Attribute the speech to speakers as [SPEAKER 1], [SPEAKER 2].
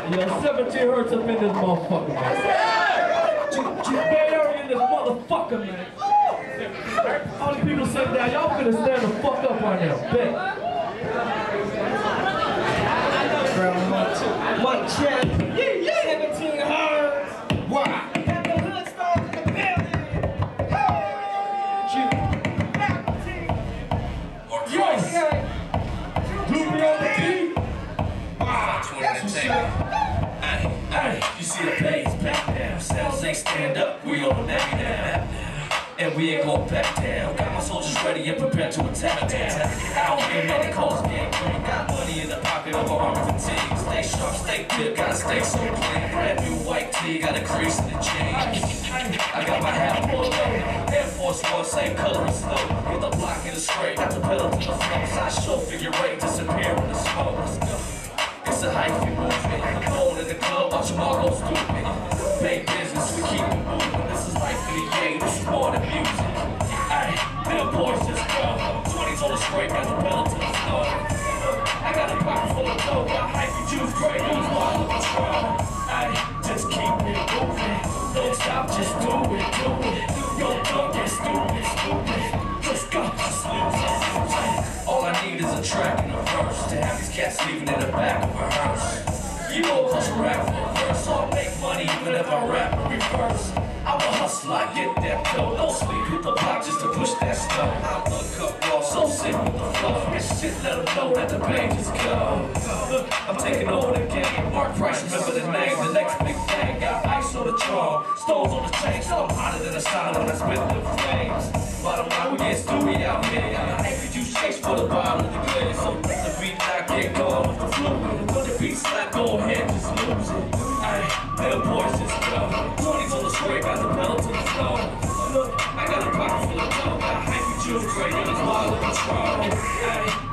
[SPEAKER 1] Yo, 17 hertz up in this motherfucker, man. Bay Area in this motherfucker, man. All the people sitting down, y'all finna stand the fuck up right now. Bet.
[SPEAKER 2] Mike check. Yeah. 17 hertz. Why? Got the hood stars in the building.
[SPEAKER 1] Yes. Blue me on the beat.
[SPEAKER 3] That's what's up. Hey, you see the plays back down. Cells ain't stand up, we on the map now. And we ain't going back down. Got my soldiers ready and prepared to attack down. I don't hear many calls getting clean. Got money in the pocket of our arms and team. Stay sharp, stay good, gotta stay so clean. Brand new white tee, got a crease in the jeans. I got my hat pulled up. Air Force One, same color as snow. With the block in the straight, got the pedal to the floor. Side show figure eight, disappear in the smoke. Let's go. It's a hyphy movement. I'm going in the club, watch them all go stupid. Big business, we keep it moving. This is life for the game, this is more than music. Ay, little boys just go. 20s on the straight, got the pedal to the floor. I got a pocket full of dough, got hyphy juice, great news, while I'm strong. Ay, just keep it moving. Don't stop, just do it. Don't get stupid. Let's go, just lose it. All I need is a track and a verse to have these cats leaving in the back of a hearse. You know cause I rap for a verse, so I make money even if I rap in reverse. I'm a hustler, I get that dough. Don't sleep, hit the block just to push that stuff. I'm uncut raw, so sick with the flow. This shit, let them know that the pages go. I'm taking over the game. Marc, remember the name, the next big thing. Got ice on the charm, stones on the chain, so I'm hotter than a sauna that's with the flames. Bottom line, we get stewy out here. Every juice chase for the bottom of the glass. So let the beat not get gone with the fluid. When the beat slap, go ahead, just lose it. Ay, little boys just go. 20s on the straight, got the pedal to the floor. Look, I got a pocket full of dough. Got hyphy juice, great, and it's wild in control. Ay.